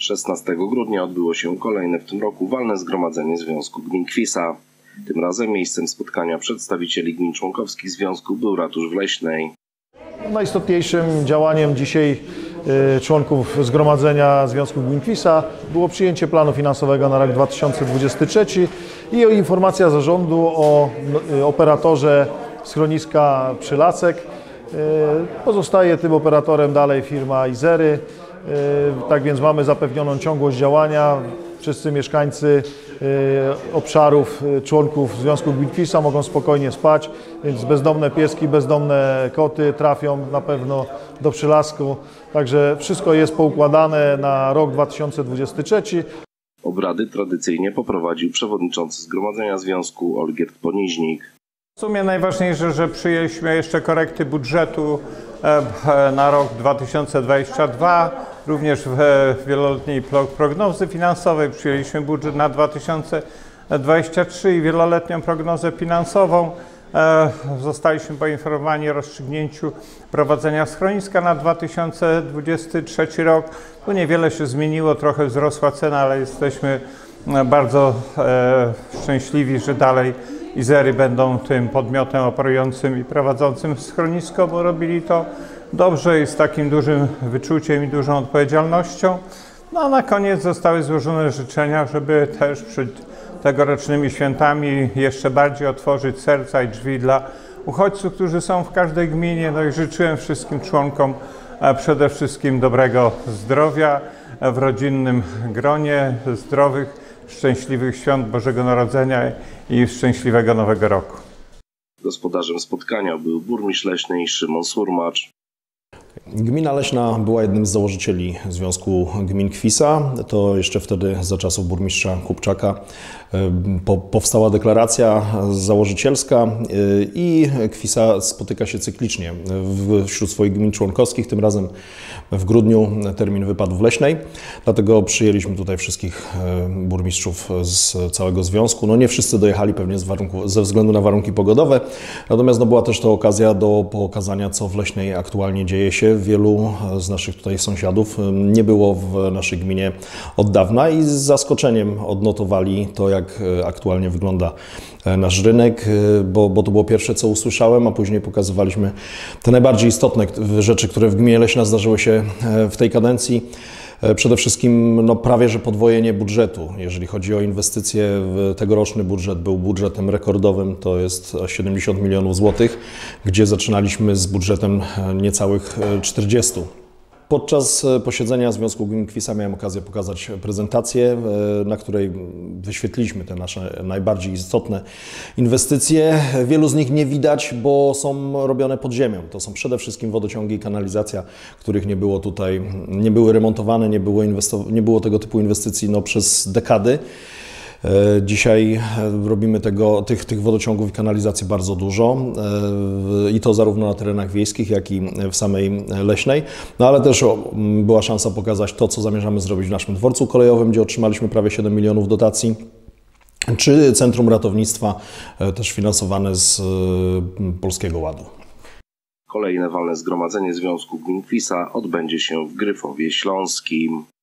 16 grudnia odbyło się kolejne w tym roku walne zgromadzenie Związku Gmin Kwisa. Tym razem miejscem spotkania przedstawicieli gmin członkowskich związku był ratusz w Leśnej. Najistotniejszym działaniem dzisiaj członków Zgromadzenia Związku Gmin Kwisa było przyjęcie planu finansowego na rok 2023 i informacja zarządu o operatorze schroniska Przylasek. Pozostaje tym operatorem dalej firma Izery. Tak więc mamy zapewnioną ciągłość działania. Wszyscy mieszkańcy obszarów członków Związku Gmin Kwisa mogą spokojnie spać, więc bezdomne pieski, bezdomne koty trafią na pewno do Przylasku. Także wszystko jest poukładane na rok 2023. Obrady tradycyjnie poprowadził przewodniczący Zgromadzenia Związku Olgierd Poniźnik. W sumie najważniejsze, że przyjęliśmy jeszcze korekty budżetu na rok 2022, również w wieloletniej prognozy finansowej przyjęliśmy budżet na 2023 i wieloletnią prognozę finansową. Zostaliśmy poinformowani o rozstrzygnięciu prowadzenia schroniska na 2023 rok. Tu niewiele się zmieniło, trochę wzrosła cena, ale jesteśmy bardzo szczęśliwi, że dalej Izery będą tym podmiotem operującym i prowadzącym schronisko, bo robili to dobrze i z takim dużym wyczuciem i dużą odpowiedzialnością. No a na koniec zostały złożone życzenia, żeby też przed tegorocznymi świętami jeszcze bardziej otworzyć serca i drzwi dla uchodźców, którzy są w każdej gminie. No i życzyłem wszystkim członkom przede wszystkim dobrego zdrowia w rodzinnym gronie, zdrowych, szczęśliwych świąt Bożego Narodzenia i szczęśliwego Nowego Roku. Gospodarzem spotkania był burmistrz Leśnej Szymon Surmacz. Gmina Leśna była jednym z założycieli Związku Gmin Kwisa. To jeszcze wtedy za czasów burmistrza Kupczaka powstała deklaracja założycielska i Kwisa spotyka się cyklicznie wśród swoich gmin członkowskich. Tym razem w grudniu termin wypadł w Leśnej, dlatego przyjęliśmy tutaj wszystkich burmistrzów z całego związku. No nie wszyscy dojechali pewnie ze względu na warunki pogodowe, natomiast była też to okazja do pokazania, co w Leśnej aktualnie dzieje się. Wielu z naszych tutaj sąsiadów nie było w naszej gminie od dawna i z zaskoczeniem odnotowali to, jak aktualnie wygląda nasz rynek, bo to było pierwsze, co usłyszałem, a później pokazywaliśmy te najbardziej istotne rzeczy, które w gminie Leśna zdarzyły się w tej kadencji. Przede wszystkim prawie że podwojenie budżetu. Jeżeli chodzi o inwestycje, tegoroczny budżet był budżetem rekordowym, to jest 70 milionów złotych, gdzie zaczynaliśmy z budżetem niecałych 40. Podczas posiedzenia Związku Gmin Kwisa miałem okazję pokazać prezentację, na której wyświetliliśmy te nasze najbardziej istotne inwestycje. Wielu z nich nie widać, bo są robione pod ziemią. To są przede wszystkim wodociągi i kanalizacja, których nie było tutaj, nie były remontowane, nie było tego typu inwestycji przez dekady. Dzisiaj robimy tych wodociągów i kanalizacji bardzo dużo i to zarówno na terenach wiejskich, jak i w samej Leśnej. No ale też była szansa pokazać to, co zamierzamy zrobić w naszym dworcu kolejowym, gdzie otrzymaliśmy prawie 7 milionów dotacji, czy Centrum Ratownictwa, też finansowane z Polskiego Ładu. Kolejne walne zgromadzenie Związku Gmin Kwisa odbędzie się w Gryfowie Śląskim.